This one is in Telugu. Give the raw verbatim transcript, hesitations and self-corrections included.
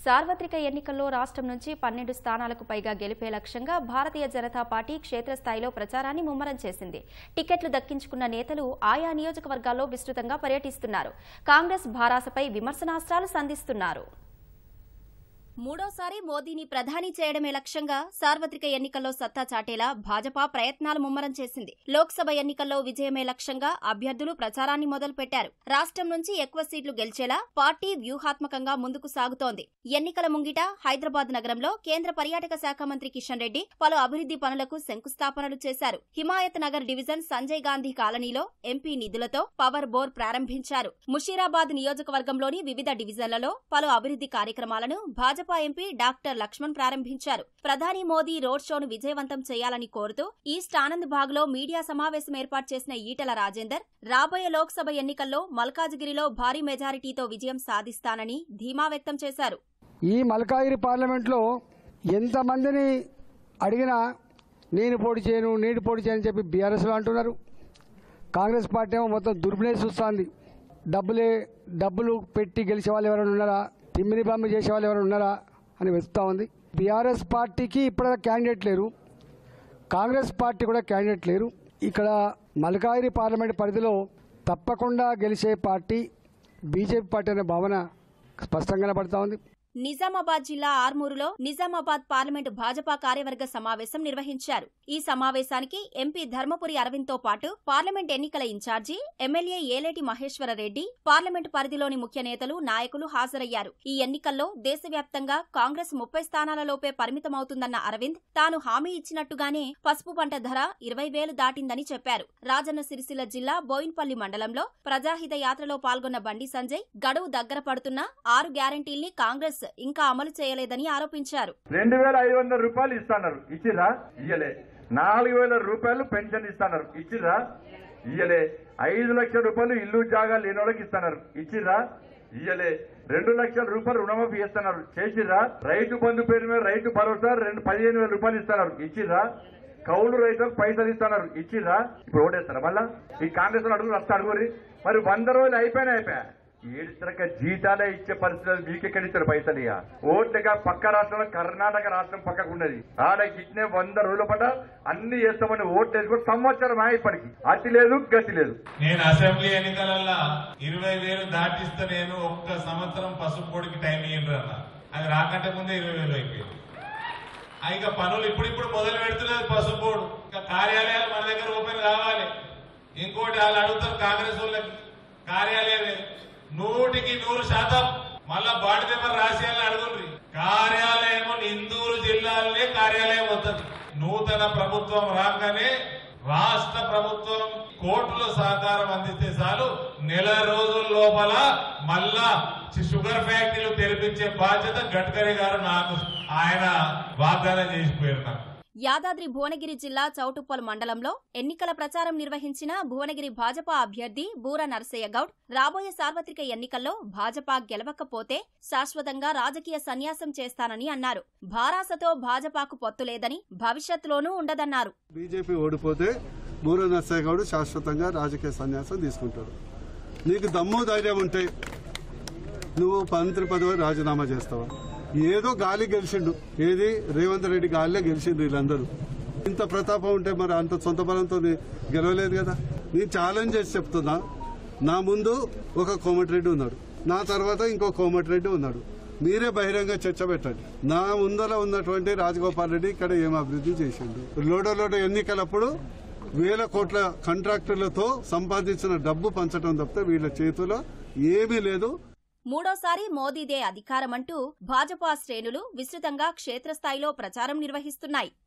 సార్వత్రిక ఎన్నికల్లో రాష్ట్రం నుంచి పన్నెండు స్థానాలకు పైగా గెలిపే లక్ష్యంగా భారతీయ జనతా పార్టీ క్షేత్రస్థాయిలో ప్రచారాన్ని ముమ్మరం చేసింది. టికెట్లు దక్కించుకున్న నేతలు ఆయా నియోజకవర్గాల్లో విస్తృతంగా పర్యటిస్తున్నారు. కాంగ్రెస్ భారాసపై విమర్శనాస్త్రాలు సంధిస్తున్నారు. మూడోసారి మోదీని ప్రధాని చేయడమే లక్ష్యంగా సార్వత్రిక ఎన్నికల్లో సత్తా చాటేలా భాజపా ప్రయత్నాలు ముమ్మరం చేసింది. లోక్సభ ఎన్నికల్లో విజయమే లక్ష్యంగా అభ్యర్థులు ప్రచారాన్ని మొదలుపెట్టారు. రాష్ట్రం నుంచి ఎక్కువ సీట్లు గెలిచేలా పార్టీ వ్యూహాత్మకంగా ముందుకు సాగుతోంది. ఎన్నికల ముంగిట హైదరాబాద్ నగరంలో కేంద్ర పర్యాటక శాఖ మంత్రి కిషన్ రెడ్డి పలు అభివృద్ది పనులకు శంకుస్థాపనలు చేశారు. హిమాయత్ నగర్ డివిజన్ సంజయ్ గాంధీ కాలనీలో ఎంపీ నిధులతో పవర్ బోర్ ప్రారంభించారు. ముషీరాబాద్ నియోజకవర్గంలోని వివిధ డివిజన్లలో పలు అభివృద్ది కార్యక్రమాలను భాజపా భాజపా ఎంపీ డాక్టర్ లక్ష్మణ్ ప్రారంభించారు. ప్రధాని మోదీ రోడ్ షోను విజయవంతం చేయాలని కోరుతూ ఈస్ట్ ఆనంద్ బాగ్ లో మీడియా సమావేశం ఏర్పాటు చేసిన ఈటెల రాజేందర్ రాబోయే లోక్సభ ఎన్నికల్లో మల్కాజిగిరిలో భారీ మెజారిటీతో విజయం సాధిస్తానని ధీమా వ్యక్తం చేశారు. ఈ మల్కాజిగిరి పార్లమెంట్ లో ఎంతమందిని అడిగినా నేను పోటీ చేయను నేను పోటీ చేయని చెప్పి బీఆర్ఎస్ లో అంటున్నారు. కాంగ్రెస్ పార్టీ ఏమో మొత్తం దుర్బినే చూస్తుంది. డబ్బులే డబ్బులు పెట్టి గెలిచే వాళ్ళు ఎవరైనా ఉన్నారా, తిమ్మిని బమ్మి చేసే వాళ్ళు ఎవరైనా ఉన్నారా అని వెతుకుతా ఉంది. బీఆర్ఎస్ పార్టీకి ఇప్పటిదాకా క్యాండిడేట్ లేరు, కాంగ్రెస్ పార్టీ కూడా క్యాండిడేట్ లేరు. ఇక్కడ మల్కాజిగిరి పార్లమెంట్ పరిధిలో తప్పకుండా గెలిచే పార్టీ బీజేపీ పార్టీ అనే భావన స్పష్టంగా కనబడతా ఉంది. నిజామాబాద్ జిల్లా ఆర్మూరులో నిజామాబాద్ పార్లమెంటు భాజపా కార్యవర్గ సమావేశం నిర్వహించారు. ఈ సమావేశానికి ఎంపీ ధర్మపురి అరవింద్ తో పాటు పార్లమెంట్ ఎన్నికల in charge MLA Aleti Maheshwar Reddy, parliament పరిధిలోని ముఖ్య నేతలు, నాయకులు హాజరయ్యారు. ఈ ఎన్నికల్లో దేశవ్యాప్తంగా కాంగ్రెస్ ముప్పై స్థానాలలోపే పరిమితమవుతుందన్న అరవింద్ తాను హామీ ఇచ్చినట్టుగానే పసుపు పంట ధర ఇరవై వేలు దాటిందని చెప్పారు. రాజన్న సిరిసిల్ల జిల్లా బోయిన్పల్లి మండలంలో ప్రజాహిత యాత్రలో పాల్గొన్న బండి సంజయ్ గడువు దగ్గర పడుతున్న ఆరు గ్యారంటీల్ని కాంగ్రెస్ ఇంకా అమలు చేయలేదని ఆరోపించారు. రెండు వేల ఐదు వందల రూపాయలు ఇస్తున్నారు, ఇచ్చిరా? ఇయ్యలే. నాలుగు వేల రూపాయలు పెన్షన్ ఇస్తున్నారు, ఇచ్చిరా? ఇయ్యలే. ఐదు లక్షల రూపాయలు ఇల్లు జాగా లేని వాళ్ళకి ఇస్తున్నారు, ఇచ్చిరా? ఇయ్యలే. రెండు లక్షల రూపాయలు రుణమాఫీ చేస్తున్నారు, చేసిరా? రైతు బంధు పేరు మీద రైతు భరోసా రెండు పదిహేను వేల రూపాయలు ఇస్తున్నారు, ఇచ్చిరా? కౌలు రైతులకు పైసలు ఇస్తున్నారు, ఇచ్చిరా? ఇప్పుడు ఓటేస్తారా మళ్ళా? ఈ కాంగ్రెస్ అడుగులు వస్తా అడుగురి. మరి వంద రోజులు అయిపోయినా అయిపోయా ఏడుతరక జీతాలే ఇచ్చే పరిస్థితులు మీకెక్కడ ఇస్తారు పైసలు? ఇక ఓట్లుగా పక్క రాష్ట్రంలో కర్ణాటక రాష్ట్రం పక్కకున్నది, ఆడ గిట్నే వంద రోజుల పాట అన్ని చేస్తామని ఓట్లు వేసుకొని సంవత్సరం ఇప్పటికి అతి లేదు గతి లేదు. నేను అసెంబ్లీ ఎన్నికలలో ఇరవై వేలు దాటిస్తే నేను ఒక్క సంవత్సరం పసుపు పొడికి టైం ఇయ్యండి అన్న, అది రాకంటే ముందే ఇరవై వేలు అయిపోయింది. ఇక పనులు ఇప్పుడిప్పుడు మొదలు పెడుతులేదు పసుపు బోర్డు. ఇంకా కార్యాలయాలు మన దగ్గర ఓపెన్ కావాలి. ఇంకోటి వాళ్ళు అడుగుతారు కాంగ్రెస్ వాళ్ళకి కార్యాలయాలే నూటికి నూరు శాతం మళ్ళా బాడీ పేపర్ రాసేయాలని అడుగుండ్రి. కార్యాలయం ఇందూరు జిల్లాలోనే కార్యాలయం వస్తుంది. నూతన ప్రభుత్వం రాగానే రాష్ట్ర ప్రభుత్వం కోర్టులో సహకారం అందిస్తే చాలు నెల రోజుల లోపల మళ్ళా షుగర్ ఫ్యాక్టరీలు తెరిపించే బాధ్యత గడ్కరీ గారు నాకు ఆయన వాగ్దానం చేసిపోయారు. నాకు యాదాద్రి భువనగిరి జిల్లా చౌటుప్పల్ మండలంలో ఎన్నికల ప్రచారం నిర్వహించిన భువనగిరి భాజపా అభ్యర్థి బూర నరసయ్య గౌడ్ రాబోయే సార్వత్రిక ఎన్నికల్లో భాజపా గెలవకపోతే శాశ్వతంగా రాజకీయ సన్యాసం చేస్తానని అన్నారు. భారాసతో భాజపాకు పొత్తు లేదని, భవిష్యత్తులోనూ ఉండదన్నారు. బీజేపీ ఓడిపోతే బూర నరసయ్య గౌడ్ శాశ్వతంగా రాజకీయ సన్యాసం తీసుకుంటాడు. నీకు దమ్ము ధైర్యం ఉంటే నువ్వు మంత్రి పదవి రాజీనామా చేస్తావా? ఏదో గాలి గెలిచిండు, ఏది రేవంత్ రెడ్డి గాలిలో గెలిచిండు. వీళ్ళందరూ ఇంత ప్రతాపం ఉంటే మరి అంత సొంత బలంతో గెలవలేదు కదా. నేను ఛాలెంజ్ చేసి చెప్తున్నా, నా ముందు ఒక కోమటిరెడ్డి ఉన్నాడు, నా తర్వాత ఇంకో కోమటిరెడ్డి ఉన్నాడు. మీరే బహిరంగ చర్చ పెట్టండి. నా ముందర ఉన్నటువంటి రాజగోపాల్ రెడ్డి ఇక్కడ ఏం అభివృద్ధి చేసిండు? లోడో లోడో ఎన్నికలప్పుడు వేల కోట్ల కాంట్రాక్టర్లతో సంపాదించిన డబ్బు పంచడం తప్పితే వీళ్ళ చేతిలో ఏమీ లేదు. మూడోసారి మోదీదే అధికారమంటూ భాజపా శ్రేణులు విస్తృతంగా క్షేత్రస్థాయిలో ప్రచారం నిర్వహిస్తున్నాయి.